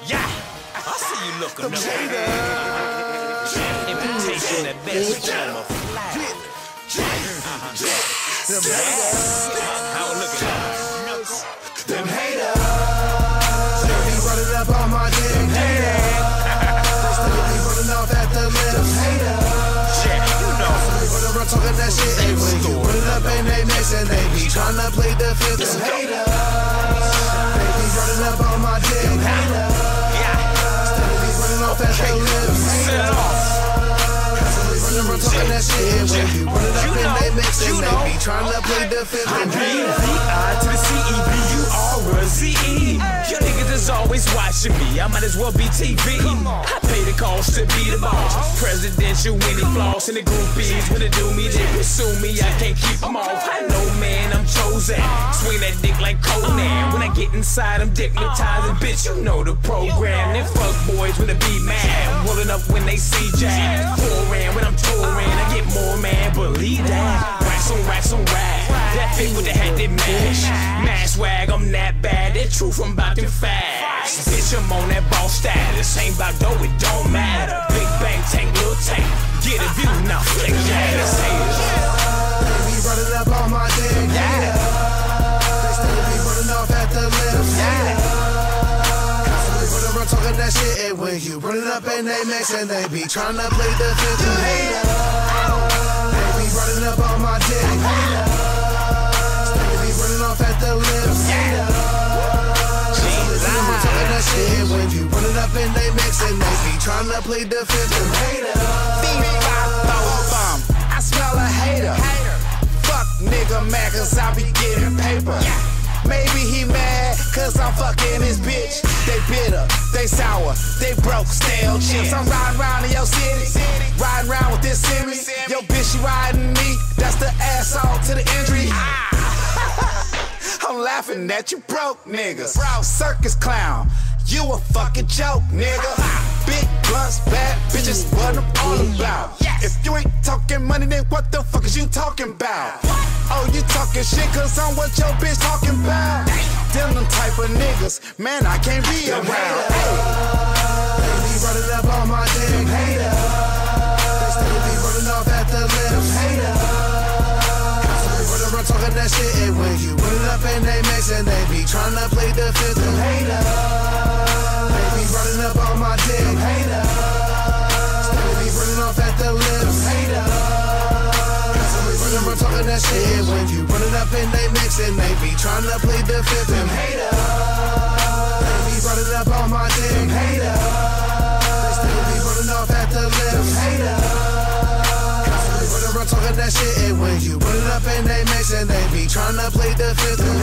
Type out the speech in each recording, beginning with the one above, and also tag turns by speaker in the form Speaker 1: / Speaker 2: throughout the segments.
Speaker 1: Yeah, I see you looking up. Imitation that best form of flag. How it looking like?
Speaker 2: Them haters, they be running up on my dick. They still be running off at the lips.
Speaker 1: Yeah, you know.
Speaker 2: They run talking that shit. And when you run it up and they mix and they be trying to play the fifth. Them haters, they be running up on my dick. Still be running off at the lips.
Speaker 1: Set it off.
Speaker 2: Run talking that shit. And when you run it up and they mix and they be trying to play the fifth.
Speaker 1: I'm B-I to the C-E-B-U-R-Z-E. Your niggas is always watching me, I might as well be TV. I pay the cost to be the boss. Presidential winning floss. And the groupies, when they do me, they pursue me, I can't keep them off. I know, man, I'm chosen. Swing that dick like Conan. When I get inside, I'm dignitizing. Bitch, you know the program. Then fuck boys when they be mad. Rolling up when they see Jack. Pouring when I'm touring, I get more, man, believe that. Racks on racks. That fit with the hat that mash. Mash swag, I'm that bad. That truth, I'm about to fast. Bitch, I'm on that ball status. Ain't about dough, it don't matter. Big bang, tank, little tank. Get a view, now flick gas.
Speaker 2: They be running up on my dick. They still be running off at the lips. Constantly run talking that shit. And when you run it up and they mix and they be trying to play the fifth. They be running up on my dick. Still be running off at the lips. Constantly run talking that shit. And when you run it up and they mix and they be trying to play the fifth.
Speaker 3: I smell a hater. Fuck nigga mad cause I be getting paper. Maybe he mad cause I'm fucking his bitch. They bitter, they sour, they broke, stale chips. I'm riding around in your city, riding around with this Simi. Yo bitch, she riding me, that's the asshole to the injury. I'm laughing at you broke niggas. Circus clown, you a fucking joke, nigga. Big blunts, bad bitches, what I'm all about. If you ain't talking money, then what the fuck is you talking about? Oh, you talking shit cause I'm what your bitch talking about. Them type of niggas, man, I can't be around.
Speaker 2: They be running up on my dick. They still be running off at the lips. Constantly run talking that shit. And when you run it up and they mix and they be trying to play the fifth. They be running up on my dick. Still be running off at the lips. Constantly run talking that shit. And when you run it up and they mix and they be trying to play the fifth. They be running up on my dick. They still be running off at the lips. Constantly run talking that shit. And when you run it up and they mix and they be trying to play the fifth. They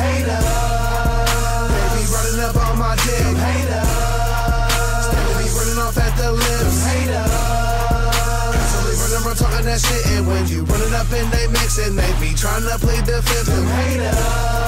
Speaker 2: be running up on my dick. Still be running off at the lips. Constantly run talking that shit. And when you run it up and they mix and they be trying to play the fifth.